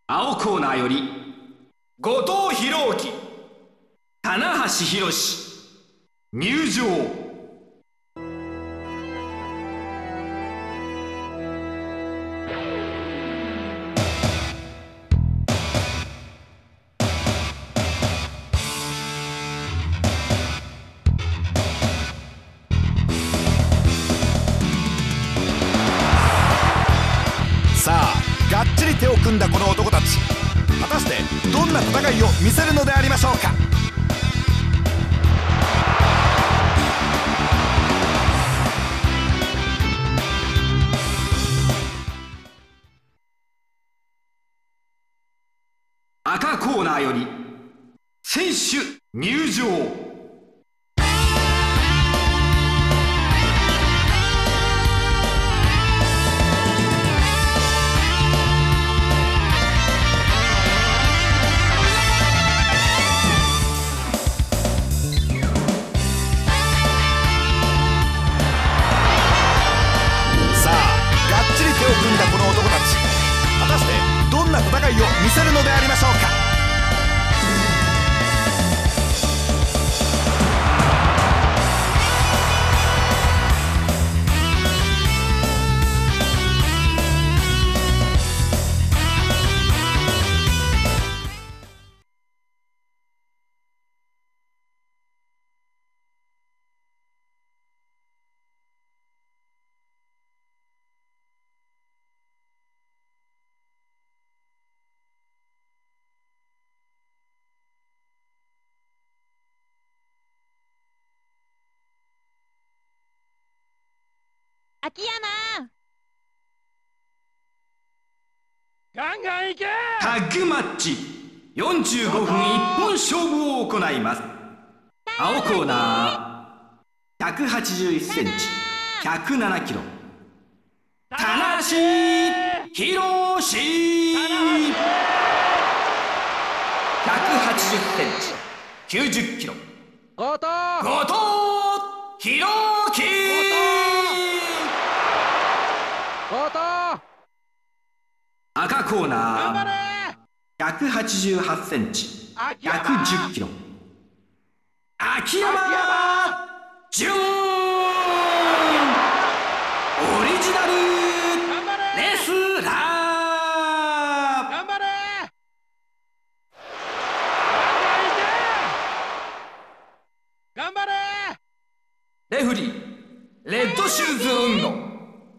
青コーナーより後藤弘樹、棚橋宏入場。 がっちり手を組んだこの男たち、果たしてどんな戦いを見せるのでありましょうか。 赤コーナーより選手入場。果たしてどんな戦いを見せるのでありましょうか。 秋山、 ガンガンいけ。 タッグマッチ45分一本勝負を行います。青コーナー181センチ107キロ、棚橋宏180センチ90キロ、 後藤弘樹赤コーナー188センチ110キロ、秋山純、オリジナルレスラー。 頑張れ。頑張れ。 レフリーレッドシューズ運動。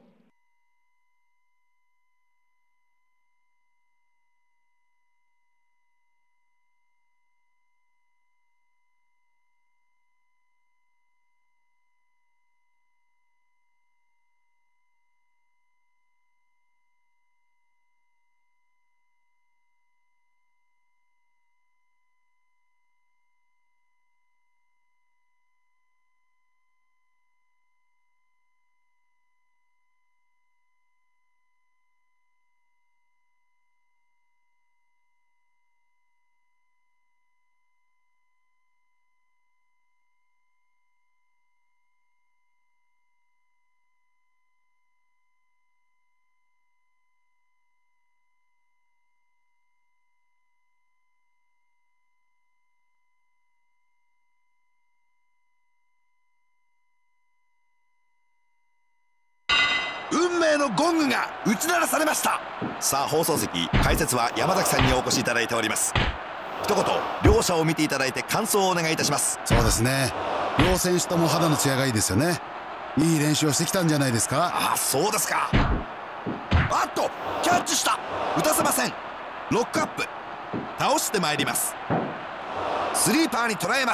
運命のゴングが打ち鳴らされました。さあ放送席、解説は山崎さんにお越しいただいております。一言両者を見ていただいて感想をお願いいたします。 そうですね、両選手とも肌の艶がいいですよね。いい練習をしてきたんじゃないですか。 ああ、そうですか。あっとキャッチした、打たせません。ロックアップ、倒してまいります。スリーパーに捉えます。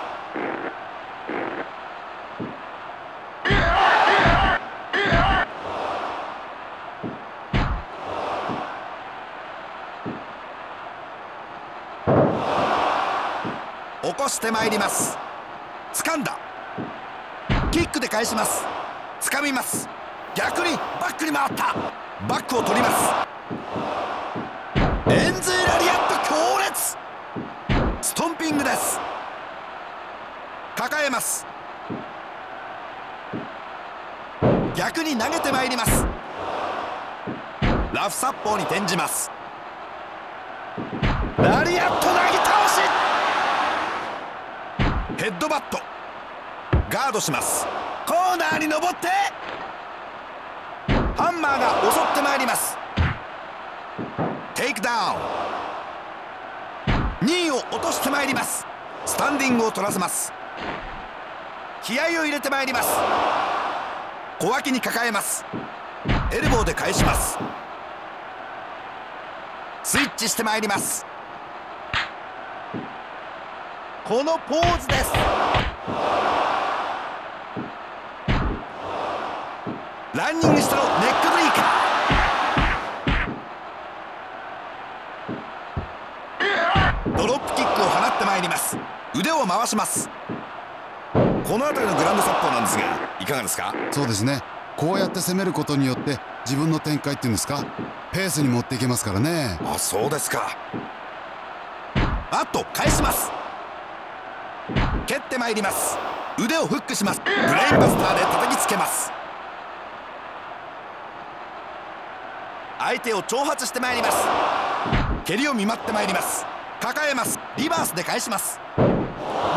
起こしてまいります。掴んだ、キックで返します。掴みます。逆にバックに回った、バックを取ります。エンズイラリアット強烈、ストンピングです。抱えます。逆に投げてまいります。ラフ殺法に転じます。 ラリアットなぎ倒し、ヘッドバット、ガードします。コーナーに登ってハンマーが襲ってまいります。テイクダウン、2位を落としてまいります。スタンディングを取らせます。気合を入れてまいります。小脇に抱えます。エルボーで返します。スイッチしてまいります。このポーズです。ランニングしてのネックブリーカー、ドロップキックを放ってまいります。腕を回します。この辺りのグラウンド殺法なんですが、いかがですか？ そうですね。こうやって攻めることによって自分の展開っていうんですか、ペースに持っていけますからね。 あ、そうですか。あと返します。蹴ってまいります。腕をフックします。ブレインバスターで叩きつけます。相手を挑発してまいります。蹴りを見舞ってまいります。抱えます。リバースで返します。ロープブレイク、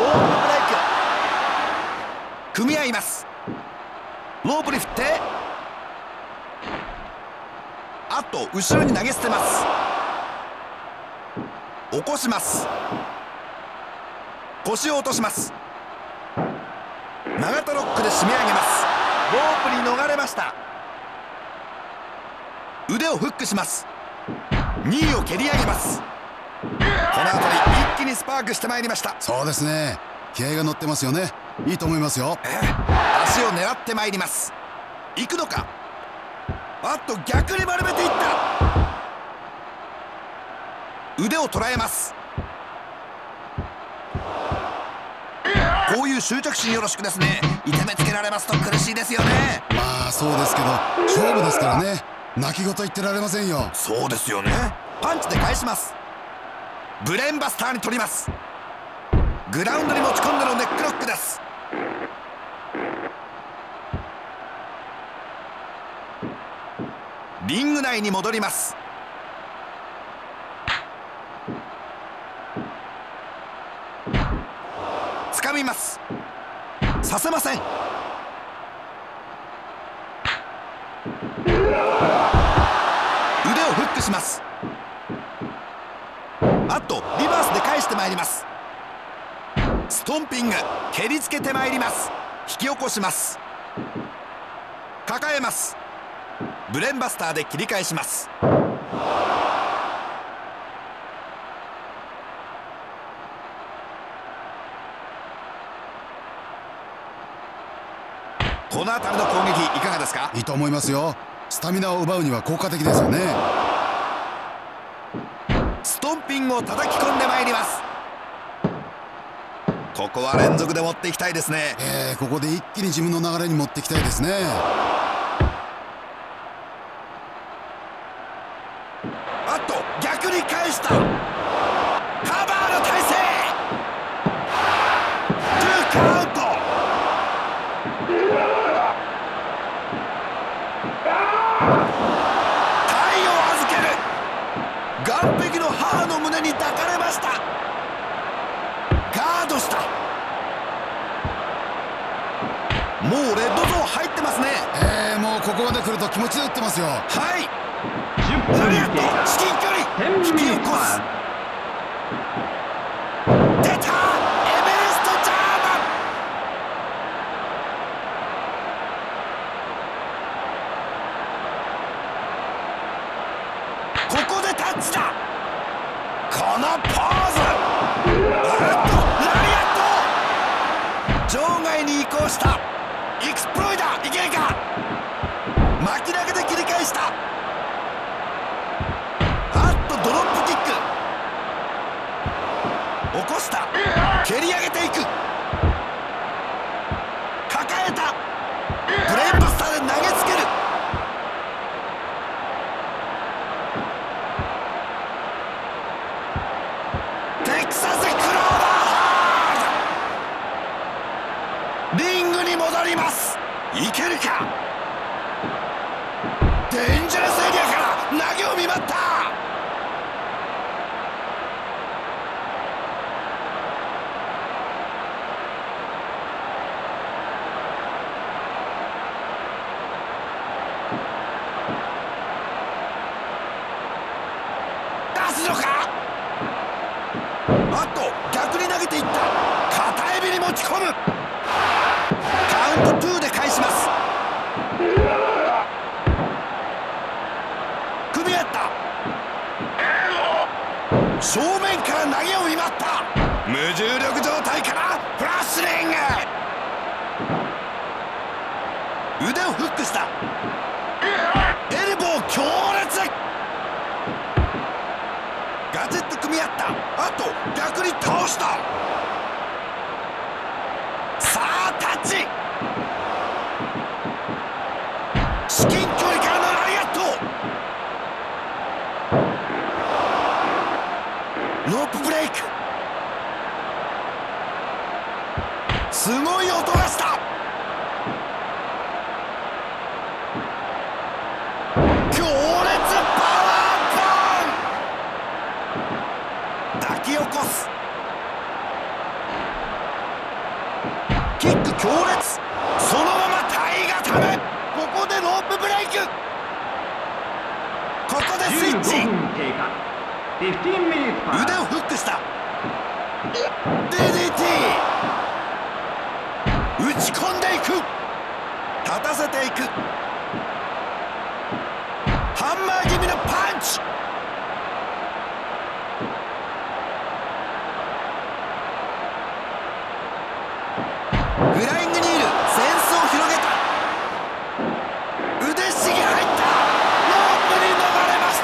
組み合います。ロープに振ってあと後ろに投げ捨てます。起こします。腰を落とします。長田ロックで締め上げます。ロープに逃れました。腕をフックします。2位を蹴り上げます。この辺り一気にスパークしてまいりました。 そうですね。気合が乗ってますよね。いいと思いますよ。 足を狙ってまいります。行くのか。あっと逆に丸めていった。腕を捉えます。こういう執着心よろしくですね。痛めつけられますと苦しいですよね。 まあそうですけど、勝負ですからね。泣き言言ってられませんよ。 そうですよね。パンチで返します。ブレーンバスターに取ります。グラウンドに持ち込んでのネックロックです。リング内に戻ります。掴みます。させません。腕をフックします。あとリバースで返してまいります。ストンピング、蹴りつけてまいります。引き起こします。抱えます。ブレーンバスターで切り返します。この辺りの攻撃いかがですか？ いいと思いますよ。スタミナを奪うには効果的ですよね。 ストンピングを叩き込んでまいります。ここは連続で持っていきたいですね。 ここで一気に自分の流れに持っていきたいですね。 あと逆に返した。カバーの体勢。トゥーカウント。体を預ける。岸壁の母の胸に抱かれました。ガードした。もうレッドゾーン入ってますね。 もうここまで来ると気持ちで打ってますよ。 はい。ラリアット、至近距離、引き起こす。出た、エベレストジャーマン。ここでタッチだ。このポーズ。ラリアット場外に移行した。エクスプロイダー、いけるか。巻き投げで切り返した。ドロップキック。起こした。蹴り上げていく。抱えた。ブレーンバスターで投げつける。テキサスクローバーハード。リングに戻ります。いけるか。デンジャラスエリアから投げを見舞った。 すのか。あっと逆に投げていった。片エビに持ち込む。カウント2で返します。組み合った。正面から投げを見舞った。無重力状態からフラッシュリング。腕をフックした。エルボー強烈。ガチッと組み合った。あと逆に倒した。さあタッチ。至近距離からのラリアット。ロープブレイク。すごい音がした。強烈パワーパン。抱き起こす。キック強烈。そのまま体固め。ここでロープブレイク。ここでスイッチ。 15分経過。15 minutes pass。 腕をフックした。 DDT。 打ち込んでいく。立たせていく。ハンマー気味のパンチ。フライングニール。センスを広げた。腕ひしぎ入った。ロープに逃れました。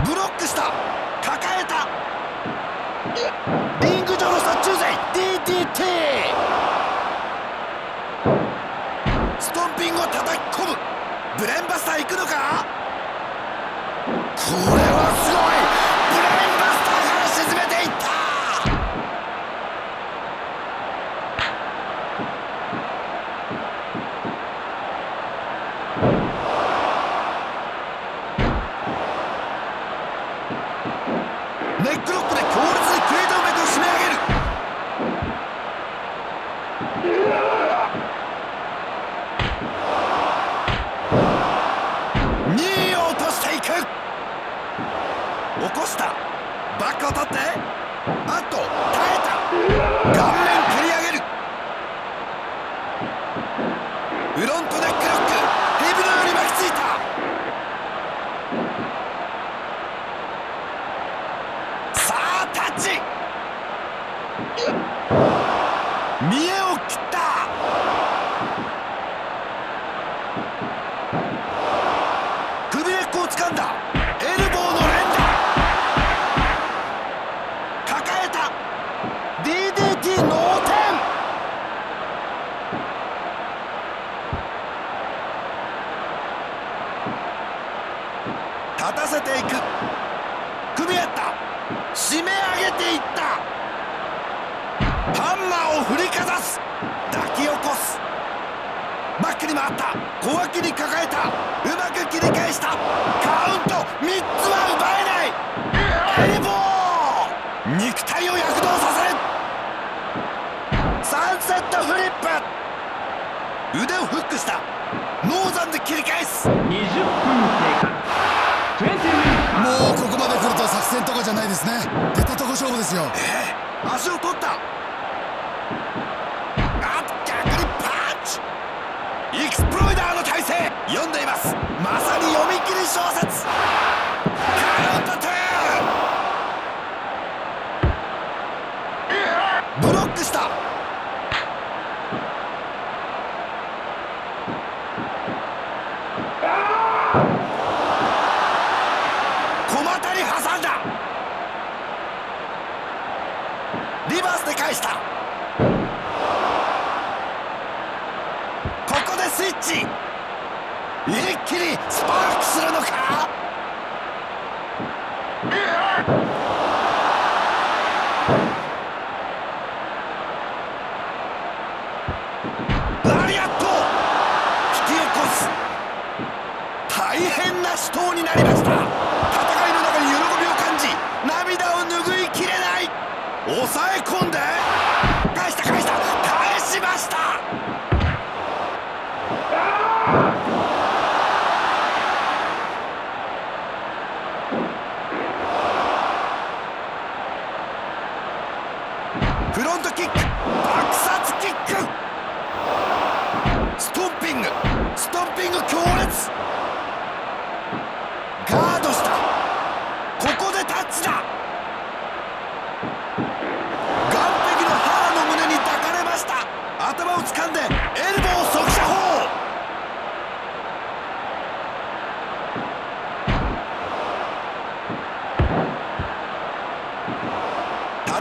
ブロックした。抱えた。リング上の殺虫剤 DDT。 ストンピングを叩き込む。ブレンバスター行くのか。これはすごい。ブレンバスターから沈めていった。ネックロックで強烈にクレートの脈を締め上げる。2位を落としていく。起こした。バックを取って。あっと耐えた。顔面蹴り上げる。フロントネックロック。ヘビのように巻きついた。さあタッチ。見栄を切った。首根っこを掴んだ。エルボーの連打。抱えた。 DDT 同点。立たせていく。組み合った。締め上げていった。ハンマーを振りかざす。抱き起こす。バックに回った。小脇に抱えた。うまく切り返した。カウント3つは奪えない。エルボー。肉体を躍動させる。サンセットフリップ。腕をフックした。ノーザンで切り返す。 20分経過。20 minutes もうここまで来ると作戦とかじゃないですね。出たとこ勝負ですよ。 足を取った。あ、逆にパンチ。エクスプロイダーの体勢読んでいます。まさに読み切り小説。カウント2。ブロックした。小股に挟んだ。リバースで返した。ここでスイッチ。一気にスパークするのか。ラリアット。引き起こす。大変な死闘になりました。戦いの中に喜びを感じ、涙を拭いきれない。抑え込んで返した返しました。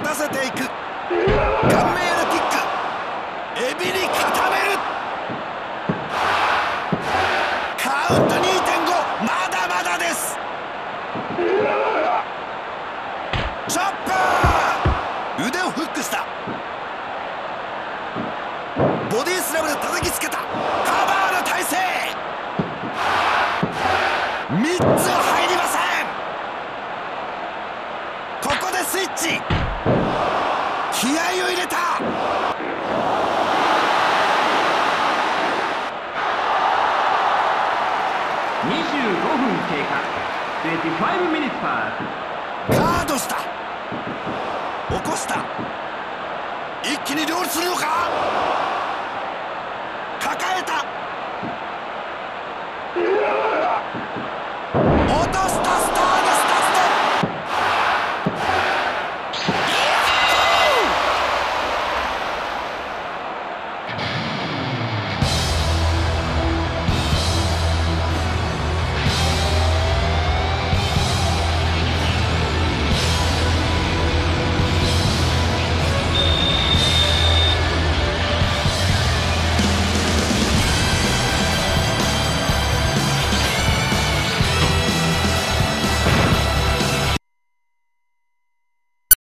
待たせていく。顔面へのキック、エビに固める。カウント 2.5、 まだまだです。チョップ、腕をフックした。ボディスラムで叩きつけた。カバーの体勢、3つは入りません。ここでスイッチ、気合を入れた。 25分経過。25 minutes pass。 ガードした、起こした。一気に両立するのか。抱えた、落とし